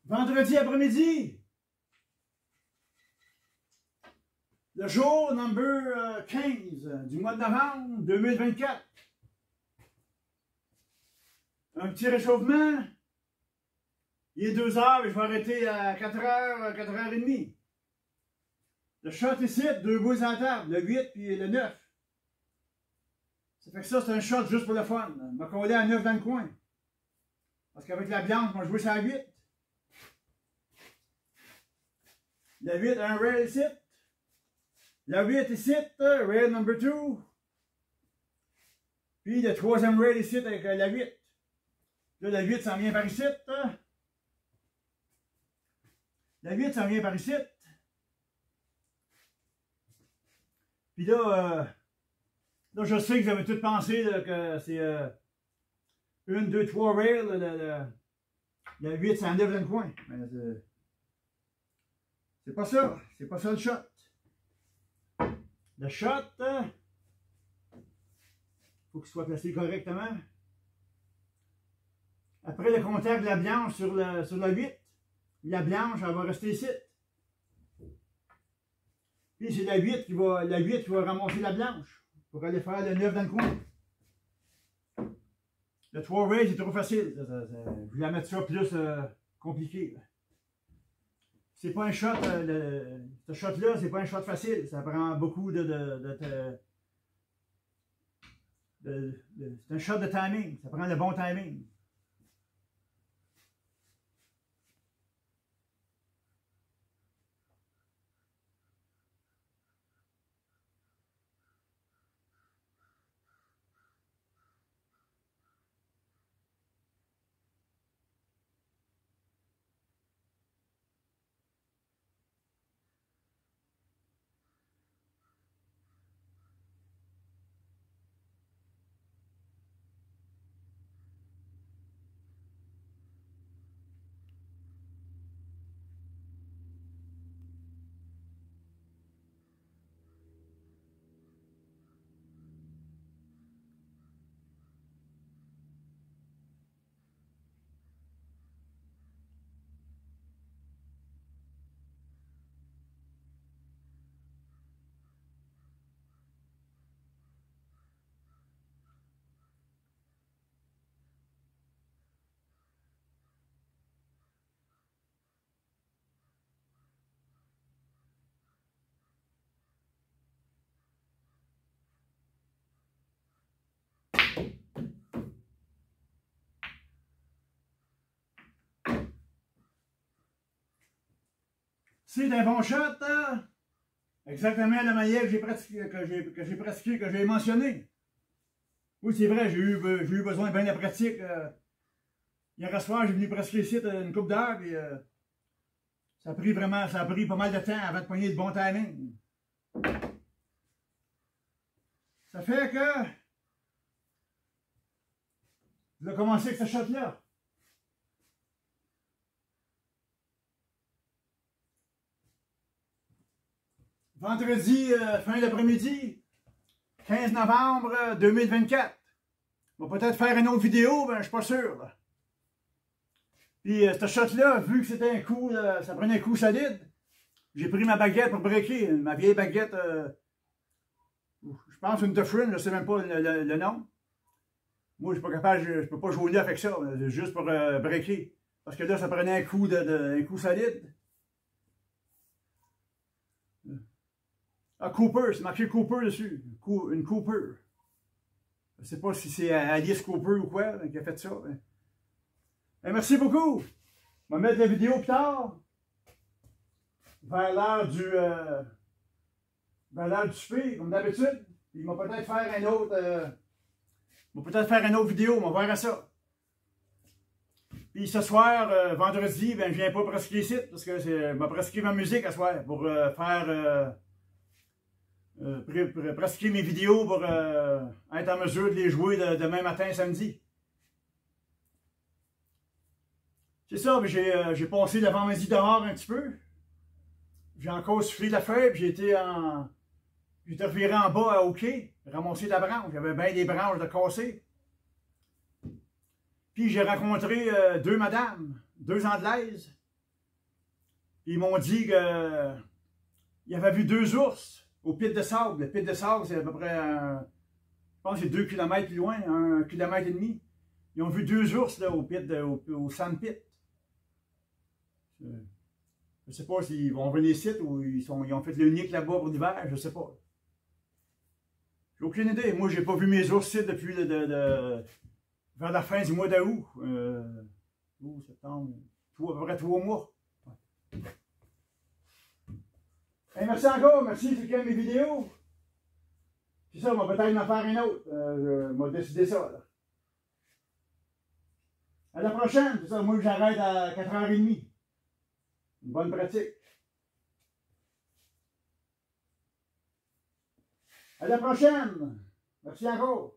Vendredi après-midi, le jour number 15 du mois de novembre 2024. Un petit réchauffement. Il est 2 heures et je vais arrêter à 4 heures, 4h30. Le shot ici, 2 boules à la table, le 8 puis le 9. Ça fait que ça, c'est un shot juste pour le fun. Je vais coller à 9 dans le coin. Parce qu'avec la Bianche, moi je jouais sur la 8. Le 8, un rail ici. Le 8 ici, rail number 2. Puis le 3e rail ici avec la 8. Là, le 8 s'en vient par ici. Le 8 s'en vient par ici. Puis là, je sais que vous avez tous pensé là, que c'est 1, 2, 3 rails. Le 8 s'en lève dans le coin. Mais c'est pas ça. C'est pas ça le shot. Le shot, faut qu'il soit placé correctement. Après le contact de la Bianche sur le 8, la Bianche, elle va rester ici. Puis c'est la 8 qui va ramasser la Blanche pour aller faire le 9 dans le coin. Le 3 rail, c'est trop facile. Je voulais mettre ça plus compliqué. C'est pas un shot, ce shot-là, c'est pas un shot facile. Ça prend beaucoup c'est un shot de timing. Ça prend le bon timing. C'est un bon shot, exactement la manière que j'ai pratiqué, que j'ai mentionné. Oui, c'est vrai, j'ai eu besoin de bien de pratique. Hier soir, j'ai venu pratiquer ici une couple d'heures, puis ça a pris pas mal de temps avant de pogner le bon timing. Ça fait que je vais commencer avec ce shot-là. Vendredi, fin d'après-midi, 15 novembre 2024. On va peut-être faire une autre vidéo, ben je suis pas sûr. Là. Puis ce shot-là, vu que c'était un coup, ça prenait un coup solide, j'ai pris ma baguette pour breaker, ma vieille baguette, je pense une Dufresne, je ne sais même pas le nom. Moi, je suis pas capable, je peux pas jouer au neuf avec ça, juste pour breaker. Parce que là, ça prenait un coup, un coup solide. Ah, Cooper, c'est marqué Cooper dessus. Une Cooper. Je ne sais pas si c'est Alice Cooper ou quoi qui a fait ça. Mais merci beaucoup. On va mettre la vidéo plus tard. Vers l'heure du souper, comme d'habitude. Il va peut-être faire un autre. Une autre vidéo, on va voir à ça. Puis ce soir, vendredi, ben, je viens pas pratiquer ici, parce que je vais pratiquer ma musique à soir pour faire. Pratiquer mes vidéos pour être en mesure de les jouer demain matin, samedi. C'est ça, j'ai passé l'avant-midi dehors un petit peu. J'ai encore soufflé la feuille, puis j'étais reviré en bas à hockey, ramasser de la branche. J'avais bien des branches de casser. Puis j'ai rencontré 2 madames, 2 Anglaises, Ils m'ont dit qu'ils avaient vu 2 ours au Pic de Sable. Le Pic de Sable, c'est à peu près, je pense que c'est 2 km plus loin, 1,5 km. Ils ont vu 2 ours là, au Sand Pit. Je ne sais pas s'ils vont venir ici ou ils ont fait le nick là-bas pour l'hiver, je ne sais pas. J'ai aucune idée. Moi, j'ai pas vu mes ours ici depuis vers la fin du mois d'août. Août, septembre, à peu près 3 mois. Ouais. Hey, merci encore, merci ceux qui aiment mes vidéos. C'est ça, on va peut-être en faire une autre. Je vais décider ça. Là. À la prochaine, c'est ça, moi j'arrête à 4h30. Une bonne pratique. À la prochaine. Merci encore.